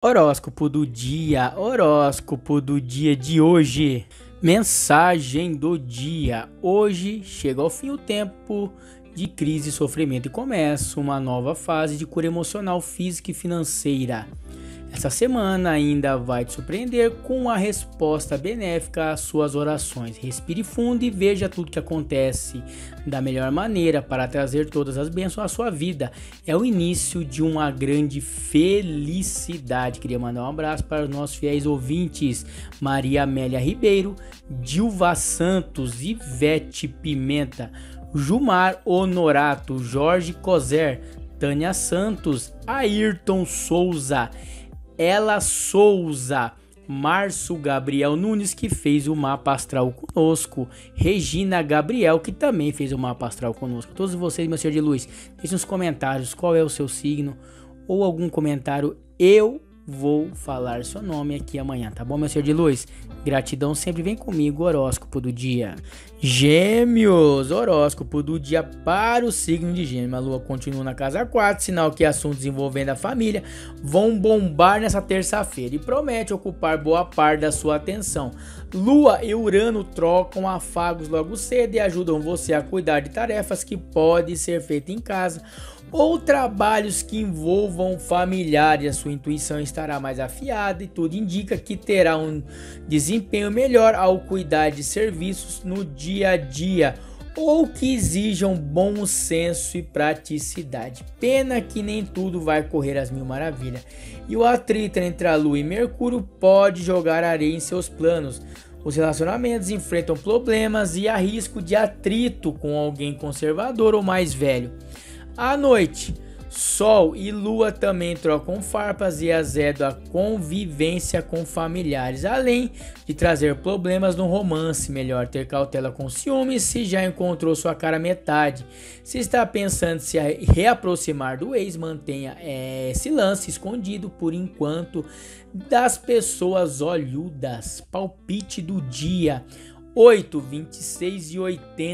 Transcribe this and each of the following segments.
Horóscopo do dia de hoje. Mensagem do dia. Hoje chega ao fim o tempo de crise e sofrimento e começa uma nova fase de cura emocional, física e financeira. Essa semana ainda vai te surpreender com a resposta benéfica às suas orações. Respire fundo e veja tudo que acontece da melhor maneira para trazer todas as bênçãos à sua vida. É o início de uma grande felicidade. Queria mandar um abraço para os nossos fiéis ouvintes: Maria Amélia Ribeiro, Dilva Santos, Ivete Pimenta, Jumar Honorato, Jorge Coser, Tânia Santos, Ayrton Souza, Ela Souza, Márcio Gabriel Nunes, que fez o mapa astral conosco, Regina Gabriel, que também fez o mapa astral conosco. Todos vocês, meu ser de luz, deixem nos comentários qual é o seu signo ou algum comentário. Eu vou falar seu nome aqui amanhã, tá bom, meu ser de luz? Gratidão, sempre vem comigo. Horóscopo do dia. Gêmeos, horóscopo do dia para o signo de Gêmeos. A lua continua na casa 4, sinal que assuntos envolvendo a família vão bombar nessa terça-feira e promete ocupar boa parte da sua atenção. Lua e Urano trocam afagos logo cedo e ajudam você a cuidar de tarefas que podem ser feitas em casa ou trabalhos que envolvam familiares. A sua intuição estará mais afiada e tudo indica que terá um desempenho melhor ao cuidar de serviços no dia a dia ou que exijam bom senso e praticidade. Pena que nem tudo vai correr às mil maravilhas e o atrito entre a Lua e Mercúrio pode jogar areia em seus planos. Os relacionamentos enfrentam problemas e há risco de atrito com alguém conservador ou mais velho. À noite, Sol e Lua também trocam farpas e azedam a convivência com familiares, além de trazer problemas no romance. Melhor ter cautela com ciúmes se já encontrou sua cara metade. Se está pensando em se reaproximar do ex, mantenha esse lance escondido por enquanto das pessoas olhudas. Palpite do dia: 8, 26 e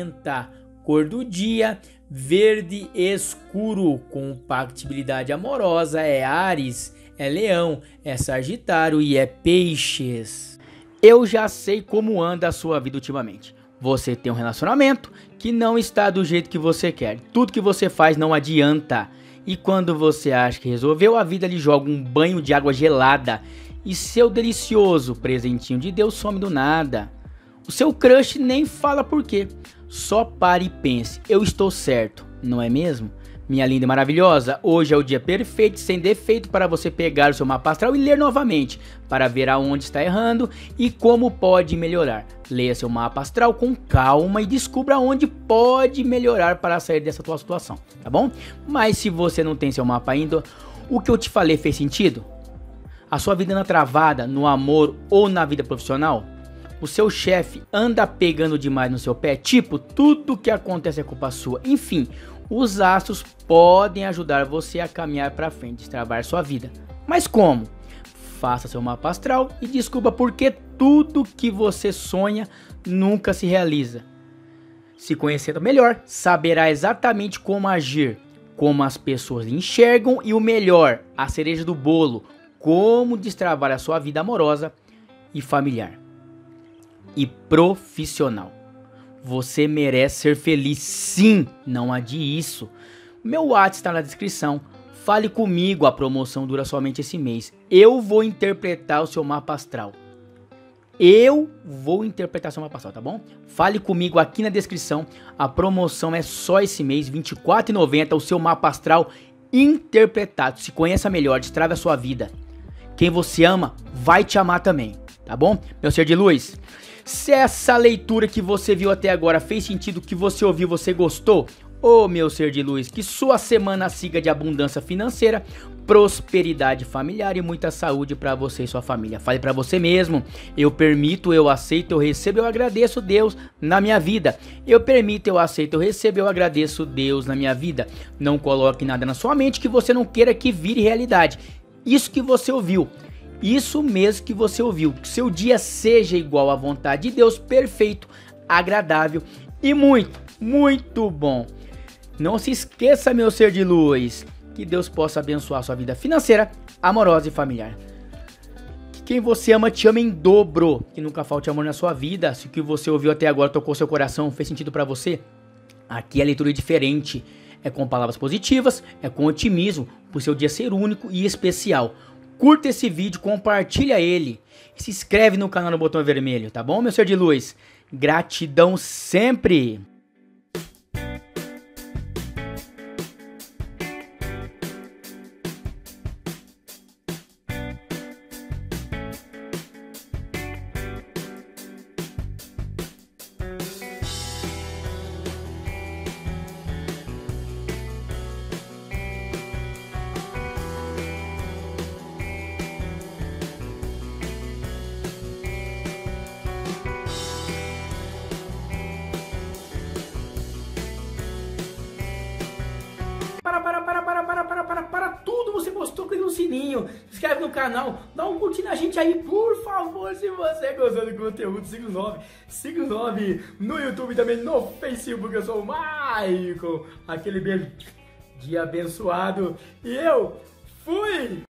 80. Cor do dia: verde escuro. Compatibilidade amorosa é Áries, é Leão, é Sagitário e é Peixes. Eu já sei como anda a sua vida ultimamente. Você tem um relacionamento que não está do jeito que você quer. Tudo que você faz não adianta. E quando você acha que resolveu, a vida lhe joga um banho de água gelada. E seu delicioso presentinho de Deus some do nada. O seu crush nem fala por quê. Só pare e pense: eu estou certo, não é mesmo? Minha linda e maravilhosa, hoje é o dia perfeito, sem defeito, para você pegar o seu mapa astral e ler novamente, para ver aonde está errando e como pode melhorar. Leia seu mapa astral com calma e descubra onde pode melhorar para sair dessa tua situação, tá bom? Mas se você não tem seu mapa ainda, o que eu te falei fez sentido? A sua vida anda travada no amor ou na vida profissional? O seu chefe anda pegando demais no seu pé? Tipo, tudo que acontece é culpa sua. Enfim, os astros podem ajudar você a caminhar para frente, destravar sua vida. Mas como? Faça seu mapa astral e descubra por que tudo que você sonha nunca se realiza. Se conhecendo melhor, saberá exatamente como agir, como as pessoas enxergam e o melhor, a cereja do bolo, como destravar a sua vida amorosa e familiar e profissional. Você merece ser feliz, sim, não adie isso. Meu WhatsApp está na descrição. Fale comigo, a promoção dura somente esse mês. Eu vou interpretar o seu mapa astral. Tá bom? Fale comigo aqui na descrição. A promoção é só esse mês, R$ 24,90, o seu mapa astral interpretado. Se conheça melhor, destrave a sua vida. Quem você ama vai te amar também, tá bom? Meu ser de luz, se essa leitura que você viu até agora fez sentido, que você ouviu, você gostou, ô meu ser de luz, que sua semana siga de abundância financeira, prosperidade familiar e muita saúde para você e sua família. Fale para você mesmo: eu permito, eu aceito, eu recebo, eu agradeço Deus na minha vida. Eu permito, eu aceito, eu recebo, eu agradeço Deus na minha vida. Não coloque nada na sua mente que você não queira que vire realidade. Isso que você ouviu, isso mesmo que você ouviu, que seu dia seja igual à vontade de Deus, perfeito, agradável e muito, muito bom. Não se esqueça, meu ser de luz, que Deus possa abençoar sua vida financeira, amorosa e familiar. Quem você ama te ama em dobro. Que nunca falte amor na sua vida. Se o que você ouviu até agora tocou seu coração, fez sentido pra você, aqui a leitura é diferente. É com palavras positivas, é com otimismo, por seu dia ser único e especial. Curta esse vídeo, compartilha ele. E se inscreve no canal no botão vermelho, tá bom, meu ser de luz? Gratidão sempre! Para tudo, você gostou, clica no sininho, se inscreve no canal, dá um curtir na gente aí, por favor, se você gostou do conteúdo, siga o 9 no YouTube, também no Facebook, eu sou o Maicon, aquele beijo de abençoado, e eu fui!